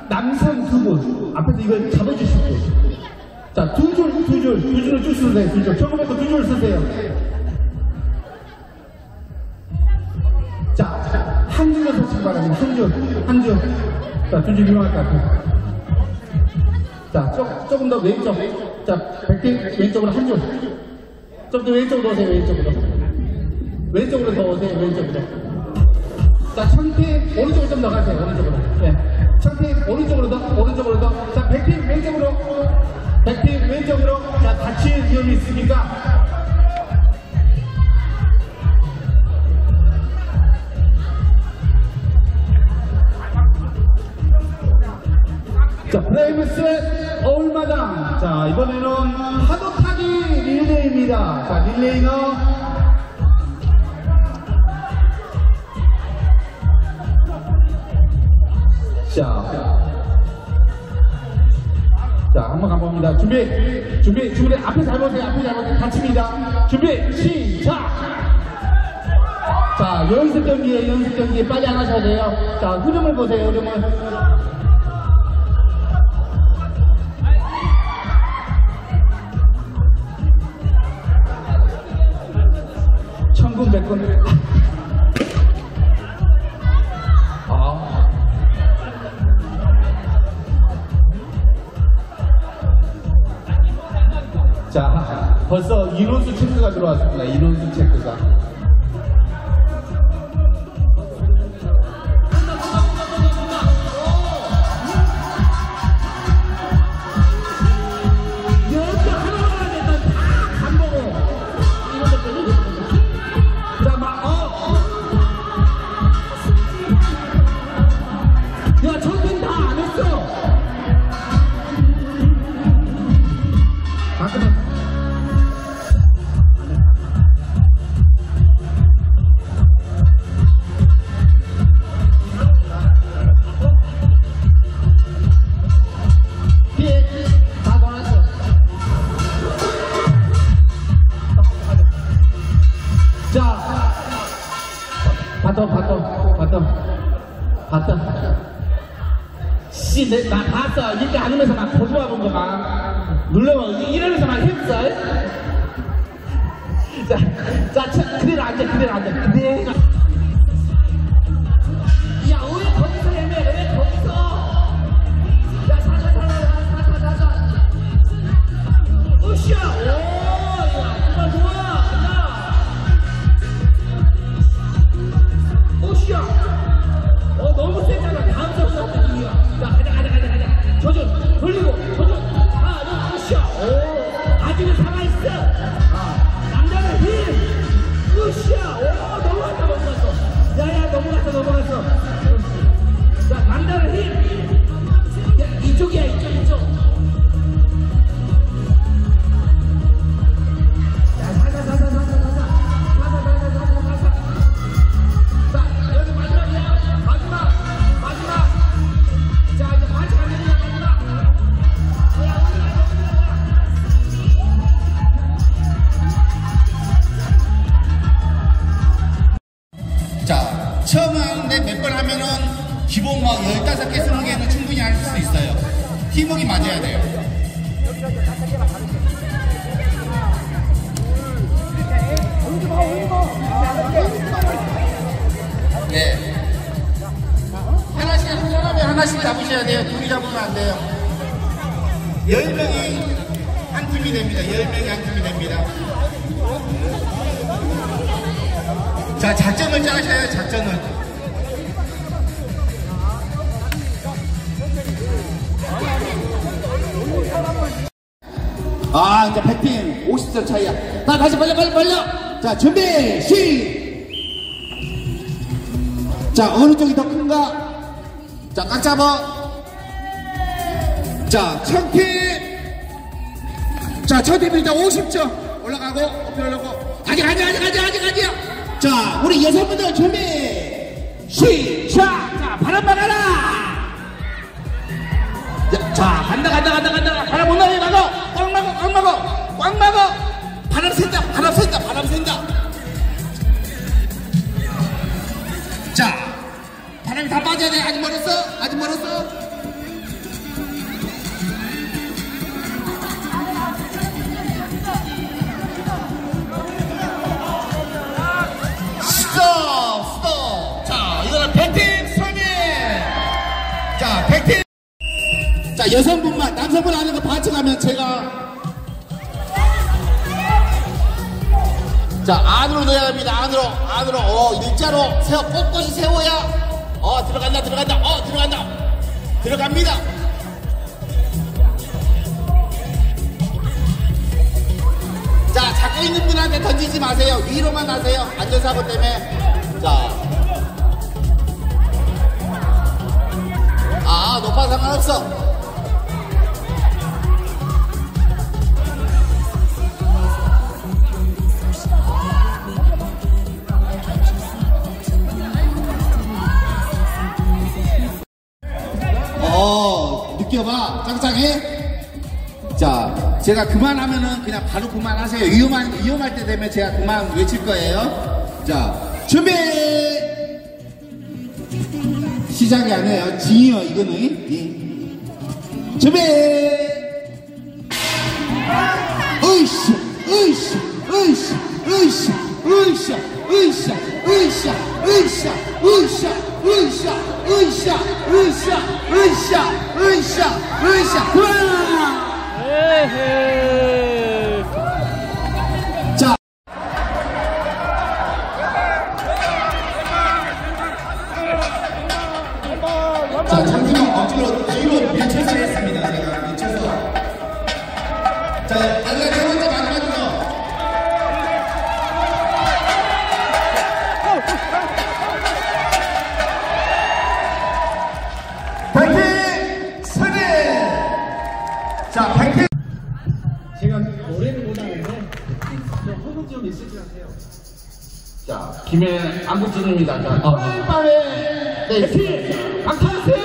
남성 두 분. 앞에서 이걸 잡아주실 분. 자, 두 줄을 쭉 쓰세요. 두 줄. 처음부터 두 줄 쓰세요. 자, 한 줄로 서시기 바랍니다. 한 줄. 자, 두 줄 이용할 것 같아요. 자, 조금 더 왼쪽. 자, 백팀 왼쪽으로 한 줄. 좀 더 왼쪽으로 오세요, 왼쪽으로. 왼쪽으로 더 오세요, 왼쪽으로. 자, 청팀 오른쪽으로 좀 더 가세요, 오른쪽으로. 네. 청팀 오른쪽으로 더. 자, 백팀 왼쪽으로. 백팀 왼쪽으로. 자, 다칠 위험이 있으니까. 자, 브레이브스의 어울마당. 자, 이번에는 파도 타기 릴레이입니다. 자, 릴레이너. 자, 한번 가봅니다. 준비. 앞에 잘 보세요. 다칩니다. 준비, 시작! 자, 연습 경기에 빨리 안 하셔야 돼요. 자, 흐름을 보세요, 흐름을. 천군 백군. 자, 벌써 인원수 체크가 들어왔습니다. 인원수 체크가. 봤어. 나 봤어. 이렇게 하면서 막 보조하는 거 막 눌러면 이러면서 막 했어. 그대로 앉아. 야, 왜 거기서 헤매? 왜 거기서? 야, 자. 으쌰! 오, 야, 정말 좋아. 으쌰! 너무 세잖아. 다음 선수 느낌이야. 자, 가자. 조준, 돌리고, 하나, 으쌰! 오, 아직은 살아있어. 남자는 힘! 으쌰! 오, 넘어갔어. 야야, 넘어갔어. 자, 남자는 힘! 야, 이쪽이야, 이쪽. 처음은 몇 번 하면은 기본 막 15개, 20개는 충분히 할 수 있어요. 팀워크 맞아야 돼요. 네. 하나씩 한 사람에 하나씩 잡으셔야 돼요. 둘이 잡으면 안 돼요. 10명이 한 팀이 됩니다. 10명이 한 팀이 됩니다. 자, 작전을 짜셔요, 작전을. 이제 100팀 50점 차이야. 자, 다시 벌려. 자, 준비, 자, 어느 쪽이 더 큰가? 자, 꽉 잡아. 자, 1000팀. 자, 1000팀이 일단 50점. 올라가고, 아직이야. 자, 우리 6분들 준비, 시작! 자, 바람 막아라! 자, 간다. 바람 못 나게 막어! 꽉 막어! 바람 샌다. 자, 바람이 다 빠져야 돼. 아직 멀었어. 자, 백팀. 자, 여성분만, 남성분 하는 거 반칙하면 제가. 자, 안으로 넣어야 합니다. 안으로. 일자로 세워, 꼿꼿이 세워야. 들어간다. 들어갑니다. 자, 잡고 있는 분한테 던지지 마세요. 위로만 하세요. 안전사고 때문에. 자. 높아 상관없어. 느껴봐. 짱짱해? 자, 제가 그만하면은 그냥 바로 그만하세요. 위험할 때 되면 제가 그만 외칠 거예요. 자, 준비! 시작이 아니에요. 징이요, 이거는. 준비! 자. 자, 잠시만 억지로 뒤로 밀쳐서 했습니다. 제가 밀쳐서. 자, 마지막 세 번째 마지막으로. 백팀 승리! 자, 백팀. 제가 노래를 못하는데 저 허벅지 좀 있을 것 같아요. 자, 김해 안국진입니다. 자, 빵빵에 네, 박수!